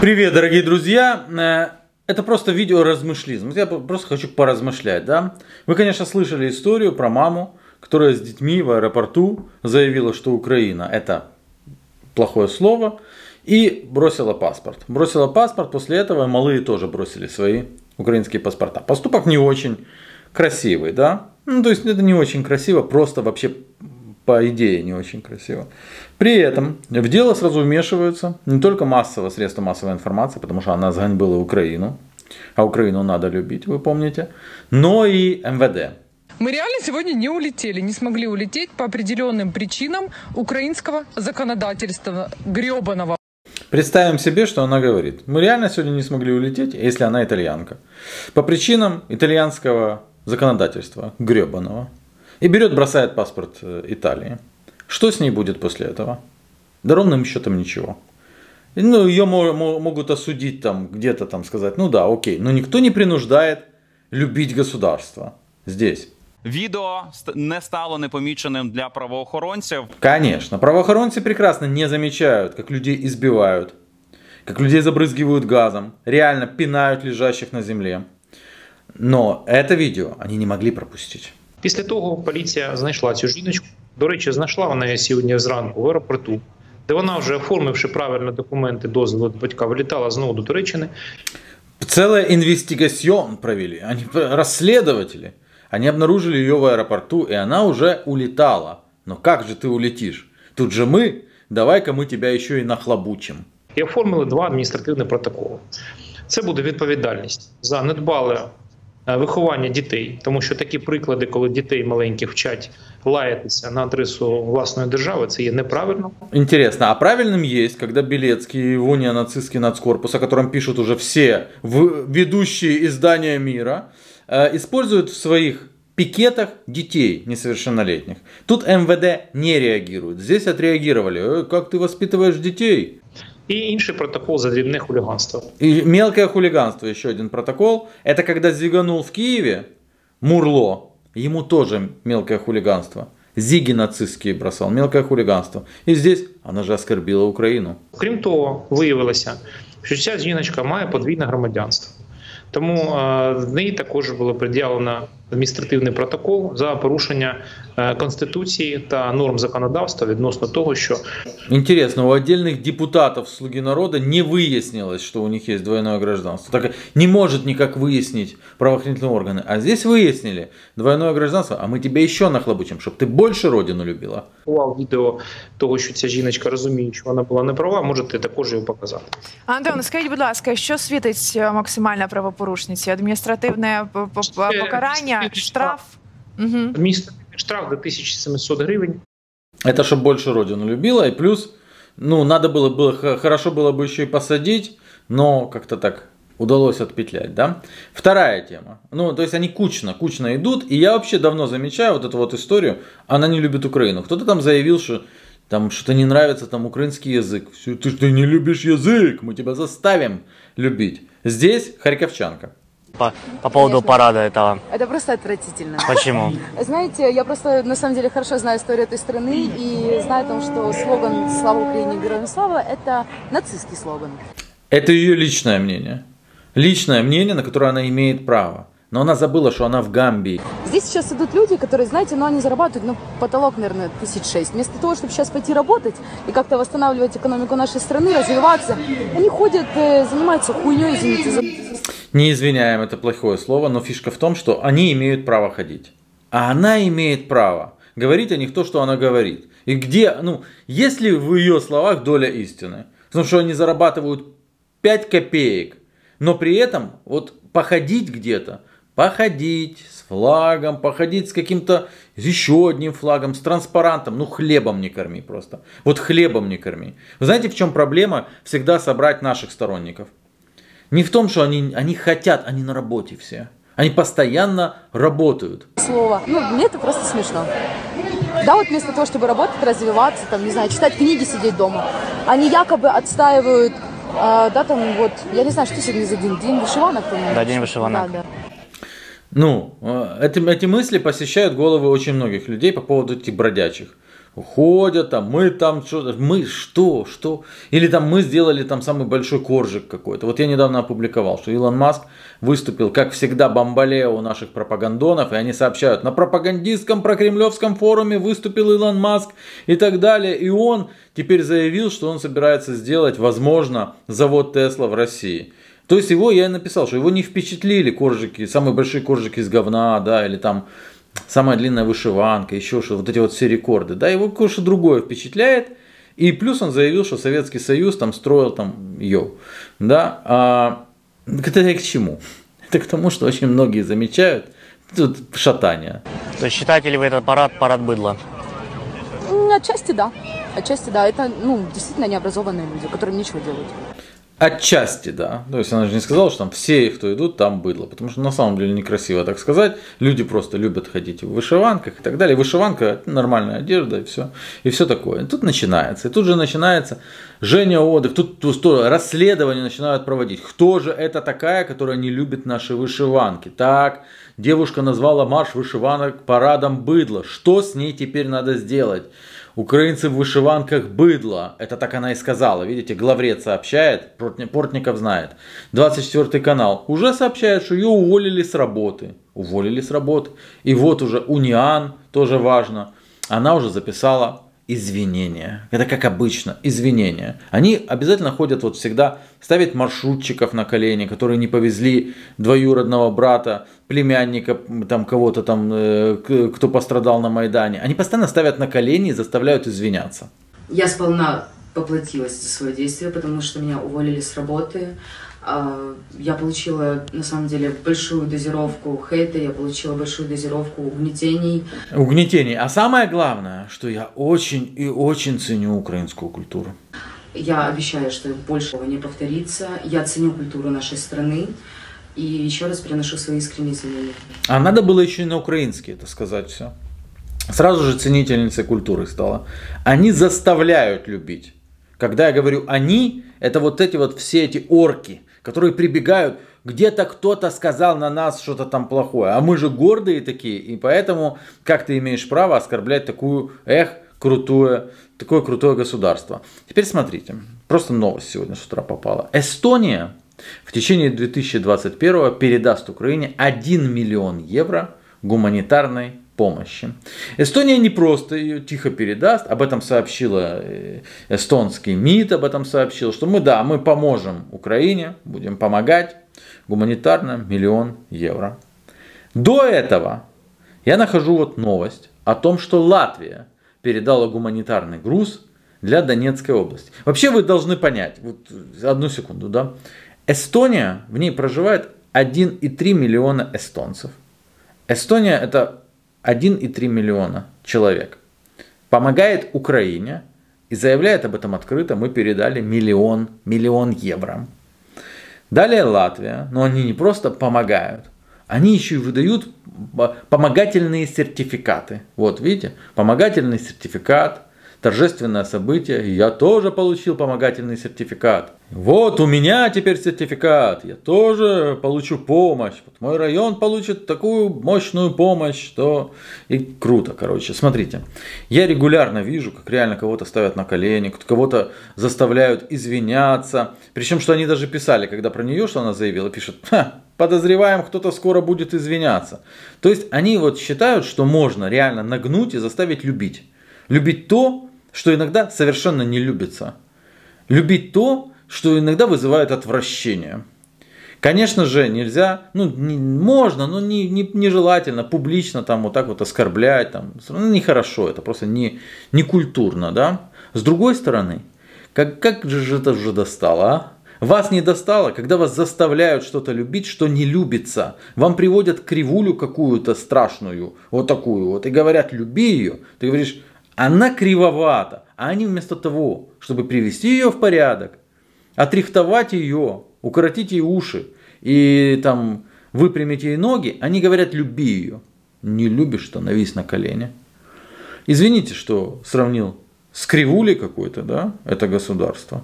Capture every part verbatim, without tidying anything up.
Привет, дорогие друзья! Это просто видео размышлизм. Я просто хочу поразмышлять, да? Вы, конечно, слышали историю про маму, которая с детьми в аэропорту заявила, что Украина это плохое слово, и бросила паспорт. Бросила паспорт, после этого малые тоже бросили свои украинские паспорта. Поступок не очень красивый, да? Ну, то есть это не очень красиво, просто вообще по идее не очень красиво. При этом в дело сразу вмешиваются не только массовые средства массовой информации, потому что она сганьбила Украину, а Украину надо любить, вы помните, но и эм вэ дэ. Мы реально сегодня не улетели, не смогли улететь по определенным причинам украинского законодательства гребаного. Представим себе, что она говорит. Мы реально сегодня не смогли улететь, если она итальянка. По причинам итальянского законодательства гребаного. И берет, бросает паспорт Италии. Что с ней будет после этого? Да ровным счетом ничего. Ну, ее могут осудить там, где-то там сказать, ну да, окей. Но никто не принуждает любить государство здесь. Відео не стало непоміченим для правоохоронців. Конечно, правоохоронцы прекрасно не замечают, как людей избивают, как людей забрызгивают газом, реально пинают лежащих на земле. Но это видео они не могли пропустить. Після того поліція знайшла цю жіночку. До речі, знайшла вона її сьогодні зранку в аеропорту, де вона вже, оформивши правильно документи, дозвіл від батька, вилітала знову до Туреччини. Целая инвестигацион провели, они расследователи. Они обнаружили ее в аэропорту, и она уже улетала. Но как же ты улетишь? Тут же мы, давай-ка мы тебя еще и нахлобучим. І оформили два адміністративні протоколи. Це буде відповідальність за недбале виховання дітей, тому що такі приклади, коли дітей маленьких вчать лаятися на адресу власної держави, це є неправильно. Интересно, а правильным есть, когда Белецкий и его неонацистский нацкорпус, о котором пишут уже все ведущие издания мира, используют в своих пикетах детей несовершеннолетних. Тут эм вэ дэ не реагирует. Здесь отреагировали. Э, как ты воспитываешь детей? И інший протокол за дрібне хулиганство. И мелкое хулиганство, еще один протокол. Это когда зиганул в Киеве Мурло, ему тоже мелкое хулиганство. Зиги нацистские бросал, мелкое хулиганство. И здесь она же оскорбила Украину. Крім того, виявилося, що ця жіночка має подвійне громадянство. Тому в неї також було пред'явлено адміністративний протокол за порушення Конституції та норм законодавства відносно того, що... Интересно, у отдельных депутатов «Слуги народа» не выяснилось, что у них есть двойное гражданство. Так не может никак выяснить правоохранительные органы. А здесь выяснили двойное гражданство, а мы тебя еще нахлобучим, чтобы ты больше родину любила. Відео того, що ця жіночка розуміє, що вона була неправа, можете також його показати. Антон, скажіть, будь ласка, що світить максимальна правопорушниці? Адміністративне покарання, штраф? Угу. Адміністративний штраф до тисячі сімсот гривень. Это чтобы больше родину любила, и плюс, ну, надо было, было, хорошо было бы еще и посадить, но как-то так удалось отпетлять, да. Вторая тема. Ну, то есть они кучно, кучно идут, и я вообще давно замечаю вот эту вот историю, она не любит Украину. Кто-то там заявил, что там что-то не нравится, там украинский язык. Все, ты что, не любишь язык, мы тебя заставим любить. Здесь харьковчанка. По, по поводу парада этого. Это просто отвратительно. Почему? Знаете, я просто на самом деле хорошо знаю историю этой страны и знаю о том, что слоган «Слава Украине, героям слава» — это нацистский слоган. Это ее личное мнение. Личное мнение, на которое она имеет право. Но она забыла, что она в Гамбии. Здесь сейчас идут люди, которые, знаете, ну они зарабатывают, ну, потолок, наверное, тысяч шесть. Вместо того, чтобы сейчас пойти работать и как-то восстанавливать экономику нашей страны, развиваться, они ходят, занимаются хуйней, извините за... Не извиняем, это плохое слово, но фишка в том, что они имеют право ходить. А она имеет право говорить о них то, что она говорит. И где, ну, есть ли в ее словах доля истины? Потому что они зарабатывают пять копеек, но при этом вот походить где-то, походить с флагом, походить с каким-то еще одним флагом, с транспарантом, ну хлебом не корми просто. Вот хлебом не корми. Вы знаете, в чем проблема всегда собрать наших сторонников? Не в том, что они, они хотят, они на работе все. Они постоянно работают. Слово. Ну, мне это просто смешно. Да, вот вместо того, чтобы работать, развиваться, там, не знаю, читать книги, сидеть дома, они якобы отстаивают, э, да, там, вот, я не знаю, что сегодня за день, день вышиванок, по-моему. Да, день вышиванок. Да, да. Ну, эти, эти мысли посещают головы очень многих людей по поводу этих бродячих. ходят там, мы там что-то, мы что, что? Или там мы сделали там самый большой коржик какой-то. Вот я недавно опубликовал, что Илон Маск выступил, как всегда, бомбалео у наших пропагандонов, и они сообщают, на пропагандистском прокремлевском форуме выступил Илон Маск и так далее. И он теперь заявил, что он собирается сделать, возможно, завод Тесла в России. То есть его, я и написал, что его не впечатлили коржики, самые большие коржики из говна, да, или там самая длинная вышиванка, еще что, вот эти вот все рекорды, да, его кое-что другое впечатляет, и плюс он заявил, что Советский Союз там строил там ее, да, а, это к чему? Это к тому, что очень многие замечают тут шатание. То есть считаете ли вы этот парад парад быдла? Отчасти да, отчасти да, это, ну, действительно необразованные люди, которым нечего делать. Отчасти, да. То есть она же не сказала, что там все, кто идут, там быдло. Потому что на самом деле некрасиво так сказать. Люди просто любят ходить в вышиванках и так далее. Вышиванка – это нормальная одежда и все. И все такое. И тут начинается. И тут же начинается Женя Одых. Тут, тут, тут расследование начинают проводить. Кто же это такая, которая не любит наши вышиванки? Так, девушка назвала марш вышиванок парадом быдла. Что с ней теперь надо сделать? Украинцы в вышиванках быдло. Это так она и сказала. Видите, главред сообщает, Портников знает. двадцать четвёртый канал уже сообщает, что ее уволили с работы. Уволили с работы. И вот уже Униан, тоже важно. Она уже записала извинения. Это как обычно, извинения. Они обязательно ходят вот всегда, ставят маршрутчиков на колени, которые не повезли двоюродного брата, племянника, там кого-то там, э, кто пострадал на Майдане. Они постоянно ставят на колени и заставляют извиняться. Я сполна поплатилась за свое действие, потому что меня уволили с работы. Я получила, на самом деле, большую дозировку хейта, я получила большую дозировку угнетений. Угнетений. А самое главное, что я очень и очень ценю украинскую культуру. Я обещаю, что больше не повторится. Я ценю культуру нашей страны. И еще раз приношу свои искренние извинения. А надо было еще и на украинский это сказать все. Сразу же ценительницей культуры стала. Они заставляют любить. Когда я говорю «они», это вот эти вот все эти орки, которые прибегают, где-то кто-то сказал на нас что-то там плохое. А мы же гордые такие, и поэтому как ты имеешь право оскорблять такую, эх, крутое, такое крутое государство. Теперь смотрите, просто новость сегодня с утра попала. Эстония в течение две тысячи двадцать первого передаст Украине один миллион евро гуманитарной помощи. Эстония не просто ее тихо передаст, об этом сообщила эстонский МИД, об этом сообщил, что мы, да, мы поможем Украине, будем помогать гуманитарно миллион евро. До этого я нахожу вот новость о том, что Латвия передала гуманитарный груз для Донецкой области. Вообще вы должны понять, вот одну секунду, да, Эстония, в ней проживает один и три миллиона эстонцев. Эстония это один и три миллиона человек. Помогает Украине и заявляет об этом открыто, мы передали миллион, миллион евро. Далее Латвия, но они не просто помогают, они еще и выдают помогательные сертификаты. Вот видите, помогательный сертификат, торжественное событие, я тоже получил помогательный сертификат. Вот у меня теперь сертификат, я тоже получу помощь. Вот мой район получит такую мощную помощь, что и круто, короче. Смотрите, я регулярно вижу, как реально кого-то ставят на колени, кого-то заставляют извиняться. Причем, что они даже писали, когда про нее, что она заявила, пишет, ха, подозреваем, кто-то скоро будет извиняться. То есть они вот считают, что можно реально нагнуть и заставить любить. Любить то, что иногда совершенно не любится. Любить то, что иногда вызывает отвращение. Конечно же, нельзя, ну, не, можно, но не, не, нежелательно публично там вот так вот оскорблять. Там, ну, нехорошо, это просто не, не культурно, да. С другой стороны, как, как же это уже достало, а? Вас не достало, когда вас заставляют что-то любить, что не любится. Вам приводят кривулю какую-то страшную, вот такую вот, и говорят, люби ее. Ты говоришь, она кривовата. А они вместо того, чтобы привести ее в порядок, отрихтовать ее, укоротить ей уши и там выпрямить ей ноги, они говорят, люби ее. Не любишь, становись на колени. Извините, что сравнил с кривулей какой-то, да, это государство.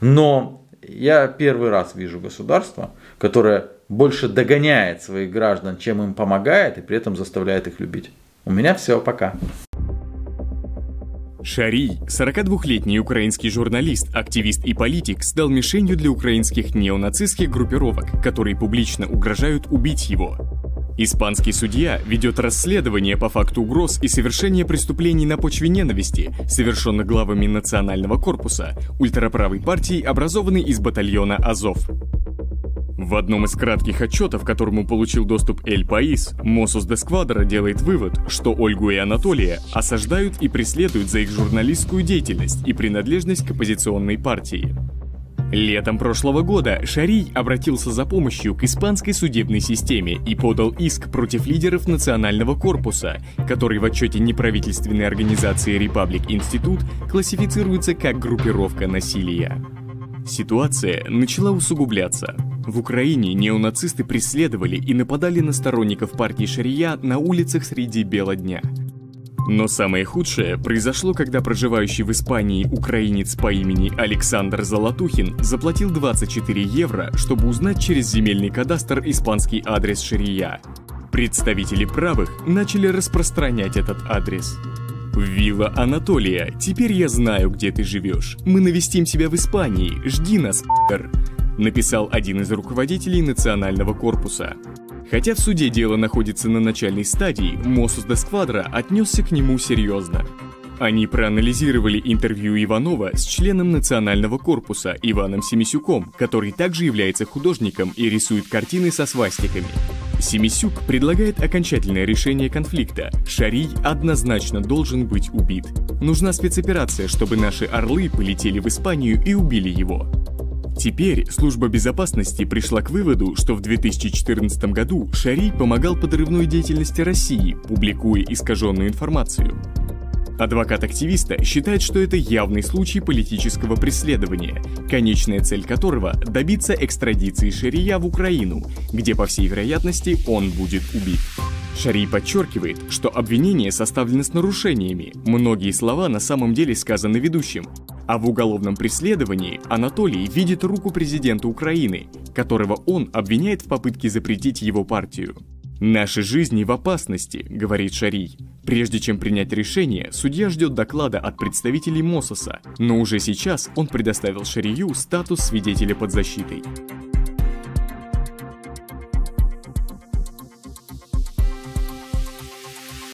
Но я первый раз вижу государство, которое больше догоняет своих граждан, чем им помогает, и при этом заставляет их любить. У меня все, пока. Шарий, сорокадвухлетний украинский журналист, активист и политик, стал мишенью для украинских неонацистских группировок, которые публично угрожают убить его. Испанский судья ведет расследование по факту угроз и совершения преступлений на почве ненависти, совершенных главами Национального корпуса, ультраправой партии, образованной из батальона «Азов». В одном из кратких отчетов, к которому получил доступ Эль Паис, Mossos d'Esquadra делает вывод, что Ольгу и Анатолия осаждают и преследуют за их журналистскую деятельность и принадлежность к оппозиционной партии. Летом прошлого года Шарий обратился за помощью к испанской судебной системе и подал иск против лидеров Национального корпуса, который в отчете неправительственной организации Republic Institute классифицируется как группировка насилия. Ситуация начала усугубляться. В Украине неонацисты преследовали и нападали на сторонников партии Шария на улицах среди бела дня. Но самое худшее произошло, когда проживающий в Испании украинец по имени Александр Золотухин заплатил двадцать четыре евро, чтобы узнать через земельный кадастр испанский адрес Шария. Представители правых начали распространять этот адрес. «Вилла Анатолия, теперь я знаю, где ты живешь. Мы навестим тебя в Испании, жди нас, п***р», написал один из руководителей Национального корпуса. Хотя в суде дело находится на начальной стадии, Mossos d'Esquadra отнесся к нему серьезно. Они проанализировали интервью Иванова с членом Национального корпуса Иваном Семисюком, который также является художником и рисует картины со свастиками. Семисюк предлагает окончательное решение конфликта. Шарий однозначно должен быть убит. Нужна спецоперация, чтобы наши орлы полетели в Испанию и убили его. Теперь служба безопасности пришла к выводу, что в две тысячи четырнадцатом году Шарий помогал подрывной деятельности России, публикуя искаженную информацию. Адвокат активиста считает, что это явный случай политического преследования, конечная цель которого – добиться экстрадиции Шария в Украину, где, по всей вероятности, он будет убит. Шарий подчеркивает, что обвинение составлено с нарушениями, многие слова на самом деле сказаны ведущим, а в уголовном преследовании Анатолий видит руку президента Украины, которого он обвиняет в попытке запретить его партию. «Наши жизни в опасности», — говорит Шарий. Прежде чем принять решение, судья ждет доклада от представителей Моссоса, но уже сейчас он предоставил Шарию статус свидетеля под защитой.